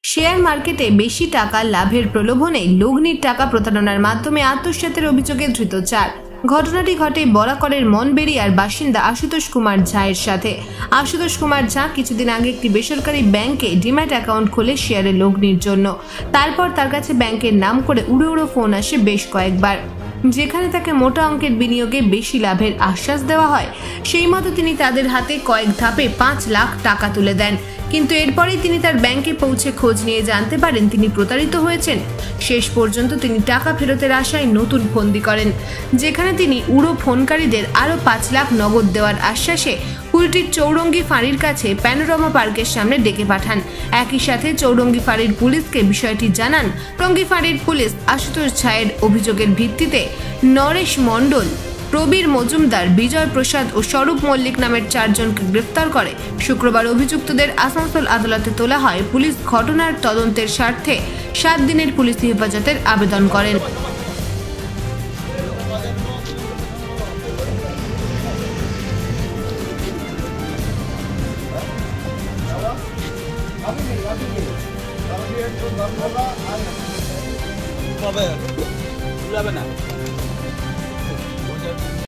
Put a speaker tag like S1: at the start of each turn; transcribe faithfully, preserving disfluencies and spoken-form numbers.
S1: Share মার্কেটে বেশি টাকা লাভের প্রলোভনে লগ্নির টাকা প্রতারণার মাধ্যমে আত্মসাতের অভিযোগে ধৃত চার। ঘটনাটি ঘটে বরাকরের মনবেড়িয়ার বাসিন্দা আশুতোষ কুমার ঝায়ের সাথে। আশুতোষ কুমার ঝা কিছুদিন আগে একটি বেসরকারি ব্যাংকে ডিম্যাট অ্যাকাউন্ট খোলে শেয়ারের লগ্নির জন্য। তারপর তার কাছে ব্যাংকের নাম করে উড়ো উড়ো ফোন আসে বেশ কয়েকবার, যেখানে তাকে মোটা অঙ্কের বিনিয়োগে বেশি লাভের আশ্বাস দেওয়া হয়। সেই মতো তিনি তাদের হাতে কয়েক ধাপে পাঁচ লাখ টাকা তুলে দেন। কিন্তু এরপরেই তিনি তার ব্যাংকে পৌঁছে খোঁজ নিয়ে জানতে পারেন তিনি প্রতারিত হয়েছেন। শেষ পর্যন্ত তিনি টাকা ফেরতের আশায় নতুন ফন্দি করেন, যেখানে তিনি উড়ো ফোনকারীদের আরও পাঁচ লাখ নগদ দেওয়ার আশ্বাসে কুলটির চৌরঙ্গি ফাঁড়ির কাছে প্যানোরামা পার্কের সামনে ডেকে পাঠান। একই সাথে চৌরঙ্গি ফাঁড়ির পুলিশকে বিষয়টি জানান। চৌরঙ্গি ফাঁড়ির পুলিশ আশুতোষ ঝায়ের অভিযোগের ভিত্তিতে নরেশ মণ্ডল, প্রবীর মজুমদার, বিজয় প্রসাদ ও স্বরূপ মল্লিক নামের চারজনকে গ্রেফতার করে। শুক্রবার অভিযুক্তদের আসানসোল আদালতে তোলা হয়। পুলিশ ঘটনার তদন্তের স্বার্থে সাত দিনের পুলিশি হেফাজতের আবেদন করেন।
S2: কবে না